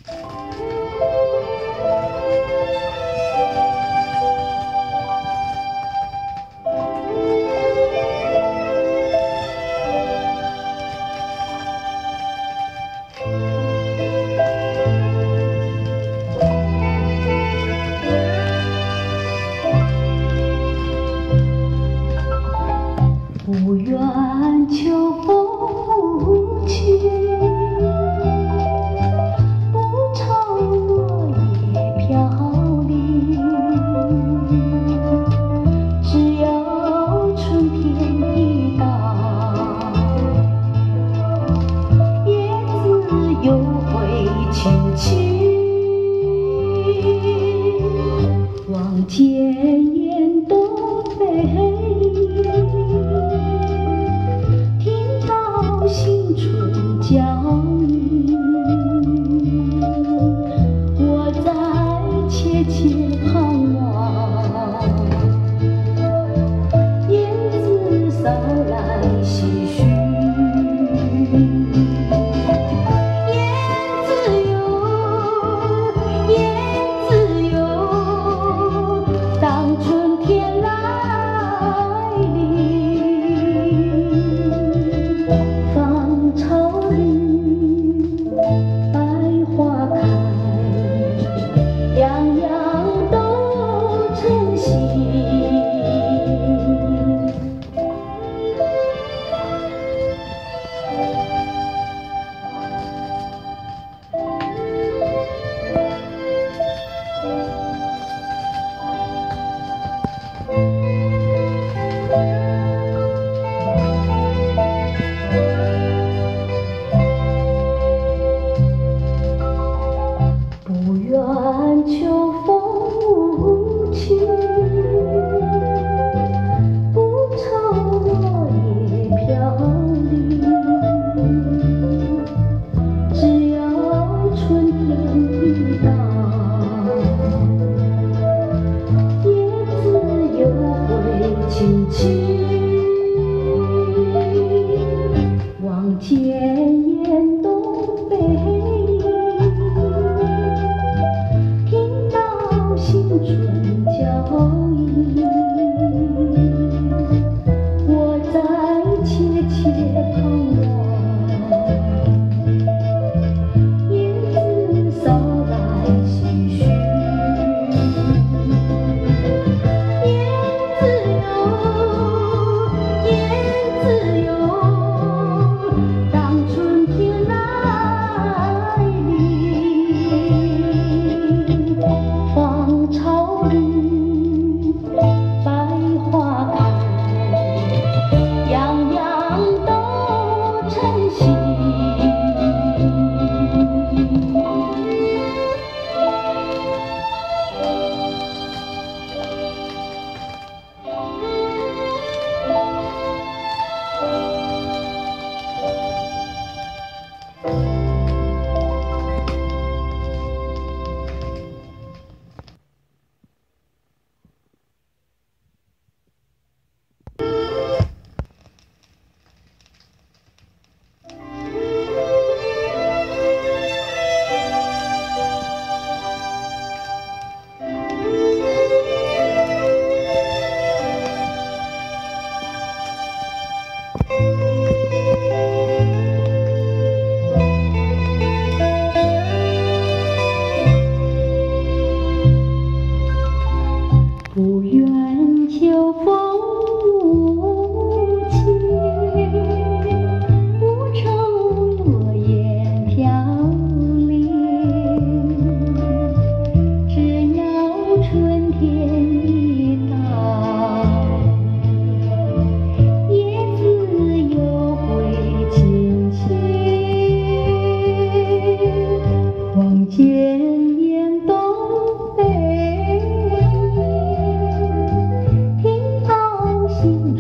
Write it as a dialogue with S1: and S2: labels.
S1: 不愿秋风无情，不愁落叶飘零。只有春天一到，叶子又会轻轻望见雁东飞。新春将临，我在切切盼望，燕子扫来唏嘘。燕子哟，燕子哟，当春天来临。草绿，百花开，样样都称心。秋风无情，不愁落叶飘零。只要春天一到，叶子又会轻轻望见雁东飞。新春交映，我在切切盼望，燕子扫来唏嘘。燕子哟，燕子哟，当春天来临。草绿，百花开，样样都称心。不愿秋风无情，不愁落叶飘零。只要春天一到，叶子又会轻轻望见雁东飞。心